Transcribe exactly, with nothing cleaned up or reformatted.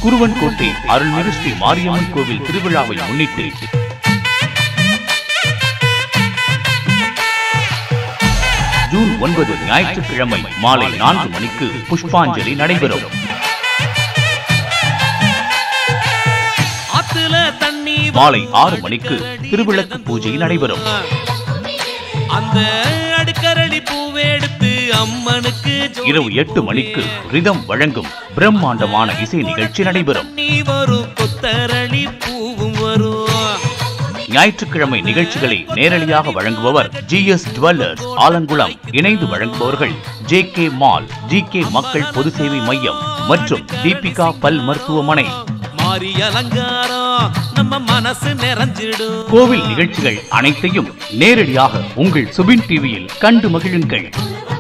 குருவன்கோட்டை அருள்மிகு ஸ்ரீ மாரியம்மன் கோவில் திருவிழாவை முன்னிட்டு ஜூன் ஒன்பது ஞாயிற்றுக்கிழமை மாலை நான்கு மணிக்கு புஷ்பாஞ்சலி நடைபெறும். மாலை ஆறு மணிக்கு திருவிளக்கு பூஜை நடைபெறும். அந்த அடுக்கரளி பூவெடுத்து அம்மனுக்கு இரவு எட்டு மணிக்கு ரிதம் வழங்கும் பிரம்மாண்டமான இசை நிகழ்ச்சி நடைபெறும். ஞாயிற்றுக்கிழமை நிகழ்ச்சிகளை நேரடியாக வழங்குபவர் ஜி எஸ் ஜுவல்லர்ஸ் ஆலங்குளம். இணைந்து வழங்குபவர்கள் J K mall, G K மக்கள் பொது சேவை மையம் மற்றும் தீபிகா பல் மருத்துவமனை. நம்ம மனசு நிறைஞ்சிடும். கோவில் நிகழ்ச்சிகள் அனைத்தையும் நேரடியாக உங்கள் சுபின் டிவியில் கண்டு மகிழுங்கள்.